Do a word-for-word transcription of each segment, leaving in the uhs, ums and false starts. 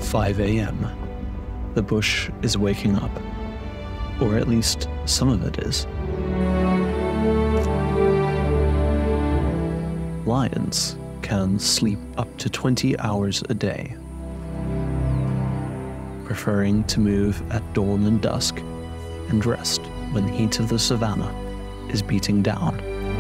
five a m, the bush is waking up. Or at least some of it is. Lions can sleep up to twenty hours a day, preferring to move at dawn and dusk and rest when the heat of the savannah is beating down.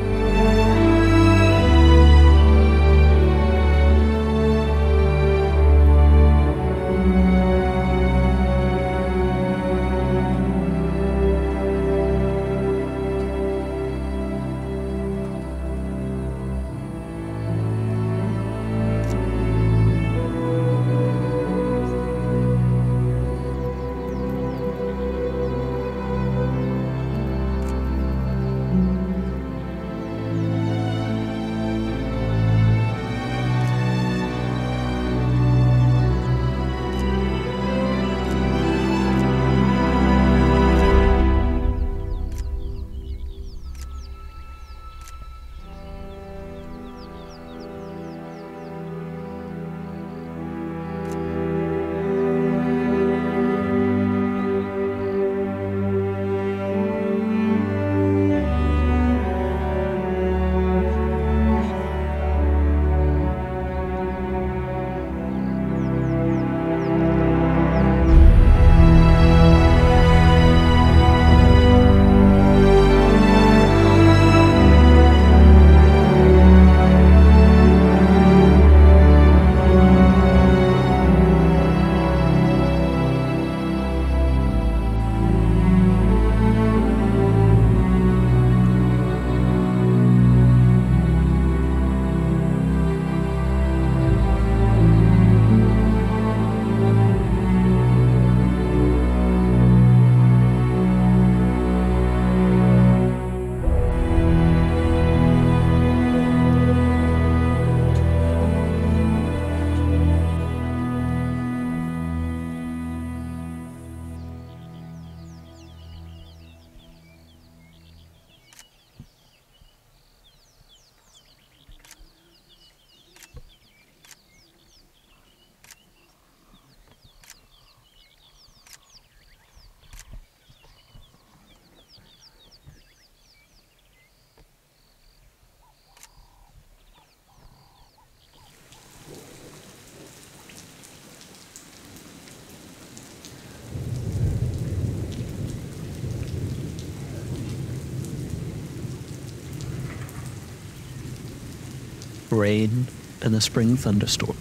Rain and a spring thunderstorm.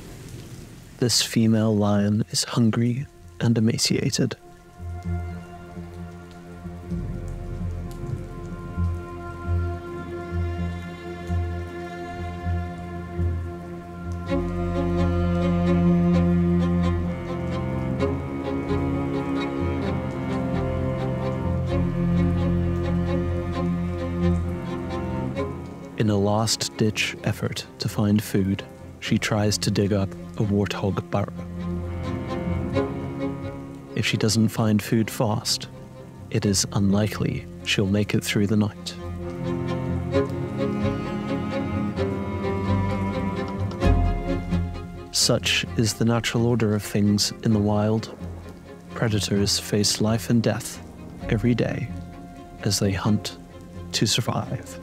This female lion is hungry and emaciated. In a last-ditch effort to find food, she tries to dig up a warthog burrow. If she doesn't find food fast, it is unlikely she'll make it through the night. Such is the natural order of things in the wild. Predators face life and death every day as they hunt to survive.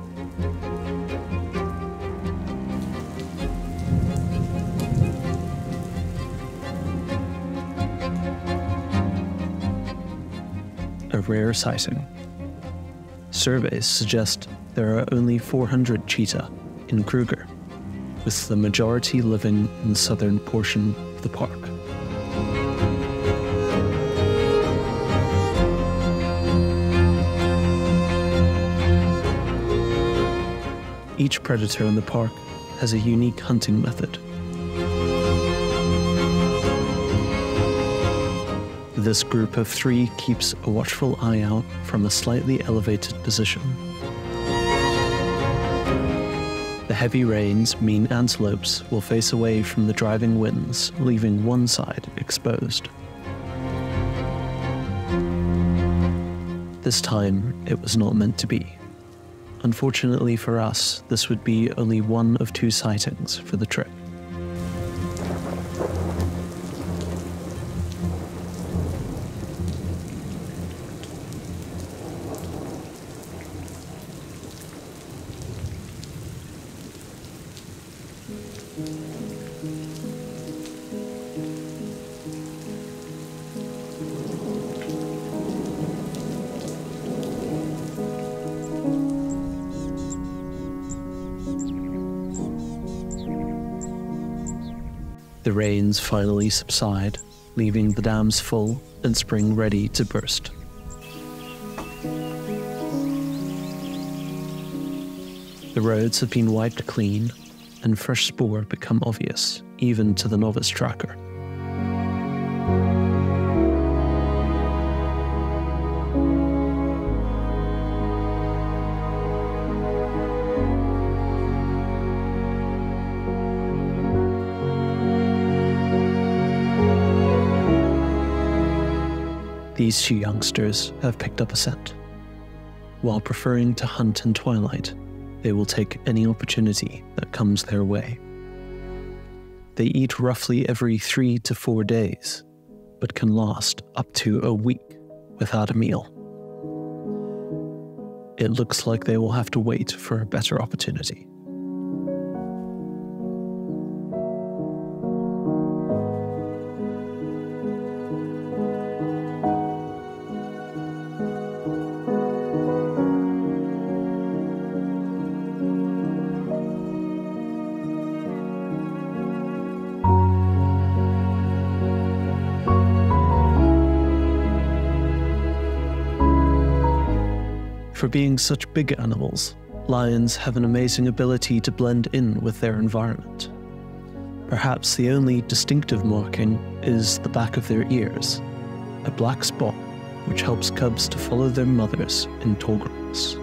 A rare sighting. Surveys suggest there are only four hundred cheetah in Kruger, with the majority living in the southern portion of the park. Each predator in the park has a unique hunting method. This group of three keeps a watchful eye out from a slightly elevated position. The heavy rains mean antelopes will face away from the driving winds, leaving one side exposed. This time, it was not meant to be. Unfortunately for us, this would be only one of two sightings for the trip. The rains finally subside, leaving the dams full and spring ready to burst. The roads have been wiped clean, and fresh spoor become obvious, even to the novice tracker. These two youngsters have picked up a scent. While preferring to hunt in twilight, they will take any opportunity that comes their way. They eat roughly every three to four days, but can last up to a week without a meal. It looks like they will have to wait for a better opportunity. For being such big animals, lions have an amazing ability to blend in with their environment. Perhaps the only distinctive marking is the back of their ears, a black spot which helps cubs to follow their mothers in tall grass.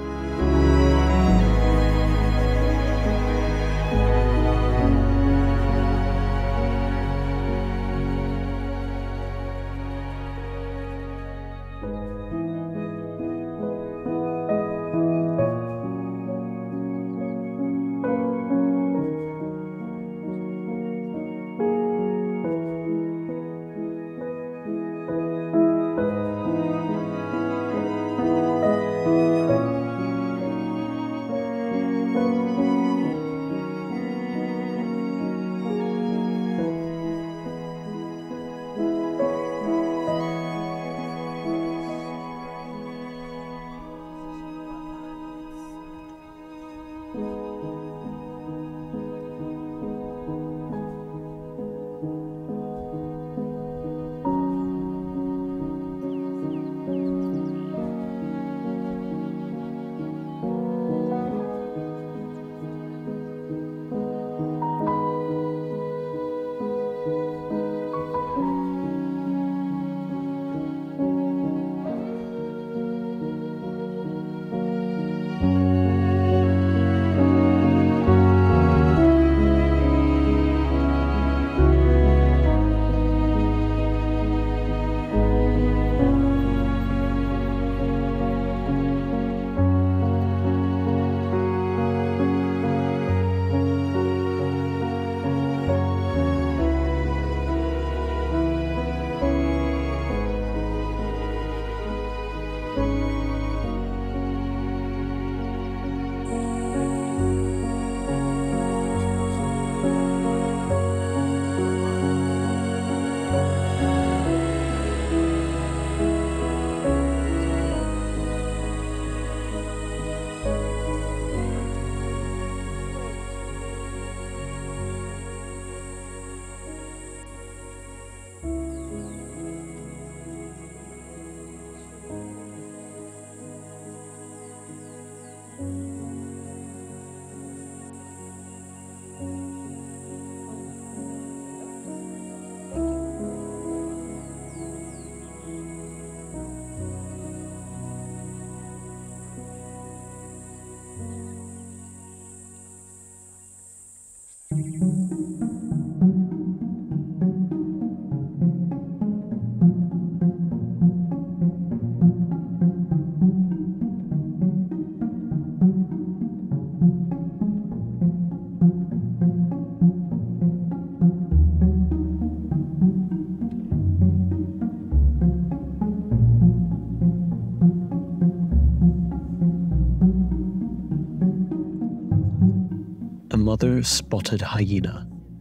A mother spotted hyena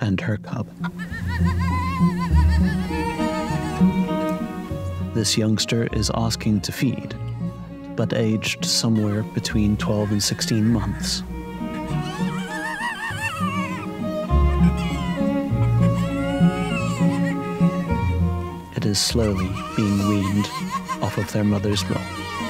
and her cub. This youngster is asking to feed, but aged somewhere between twelve and sixteen months. It is slowly being weaned off of their mother's milk.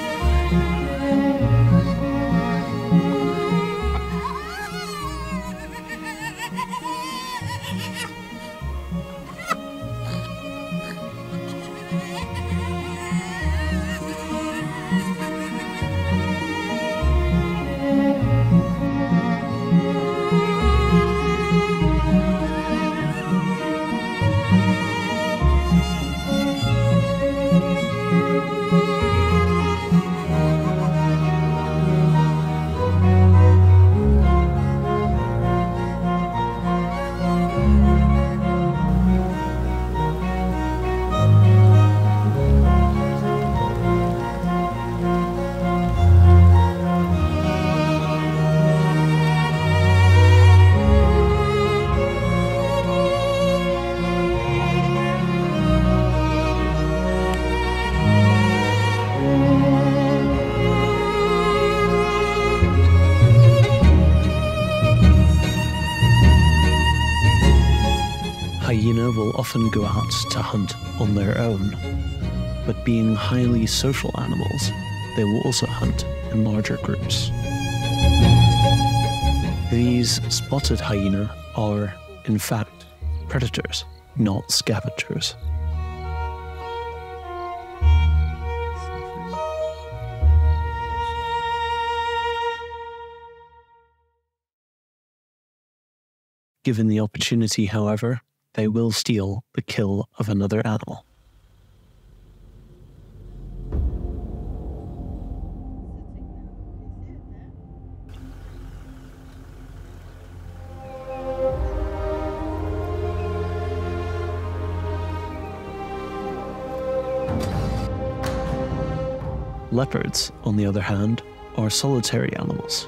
Hyena will often go out to hunt on their own, but being highly social animals, they will also hunt in larger groups. These spotted hyena are, in fact, predators, not scavengers. Given the opportunity, however, they will steal the kill of another animal. Leopards, on the other hand, are solitary animals.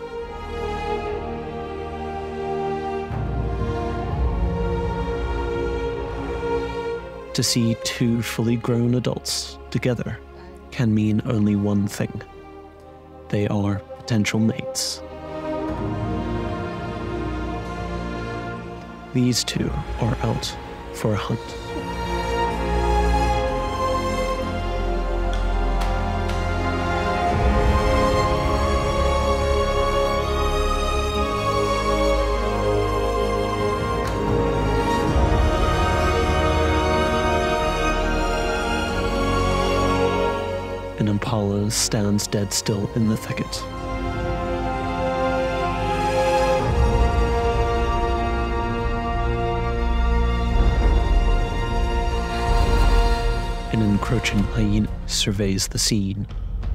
To see two fully grown adults together can mean only one thing. They are potential mates. These two are out for a hunt. An impala stands dead still in the thicket. An encroaching hyena surveys the scene.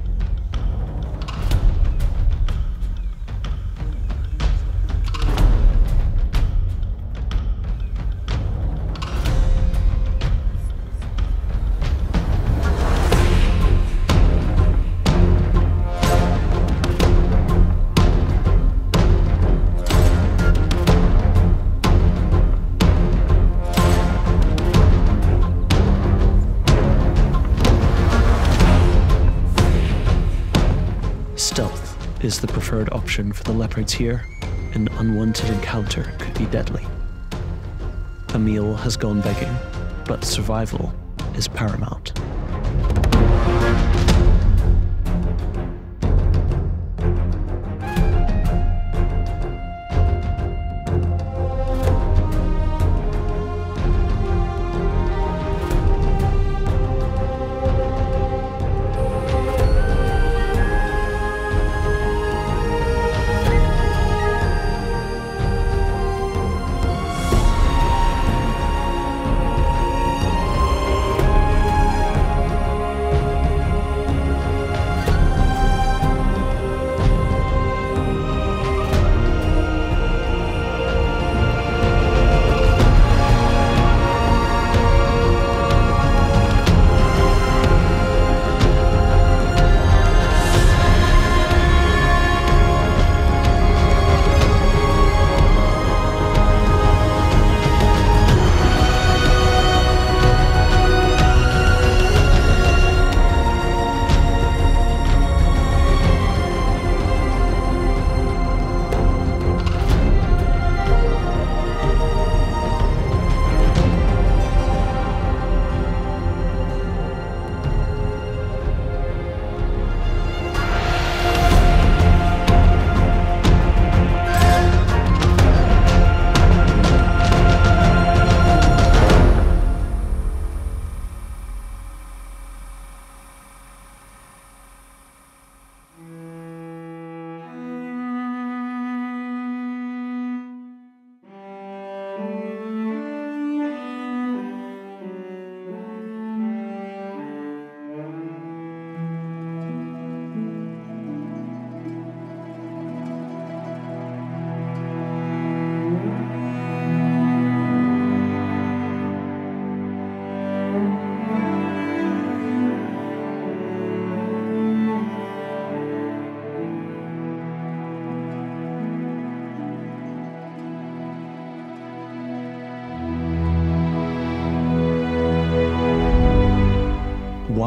Stealth is the preferred option for the leopards here. An unwanted encounter could be deadly. A meal has gone begging, but survival is paramount.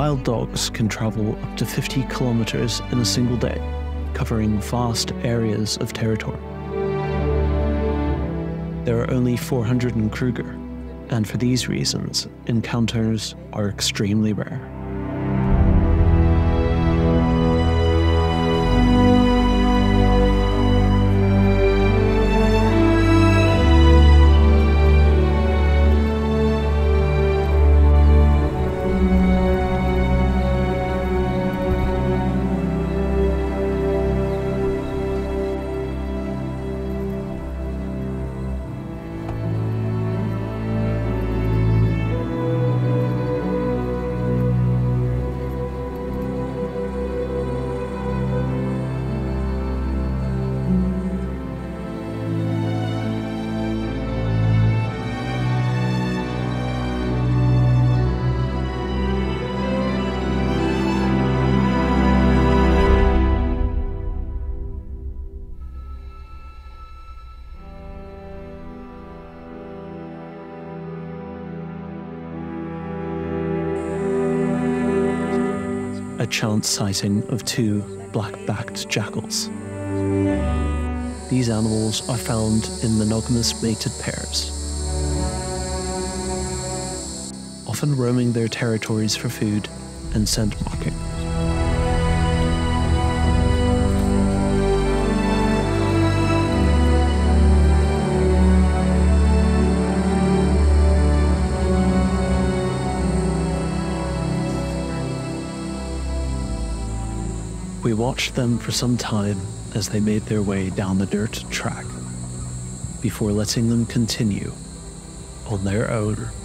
Wild dogs can travel up to fifty kilometers in a single day, covering vast areas of territory. There are only four hundred in Kruger, and for these reasons, encounters are extremely rare. A chance sighting of two black-backed jackals. These animals are found in monogamous mated pairs, often roaming their territories for food and scent marking. We watched them for some time as they made their way down the dirt track, before letting them continue on their own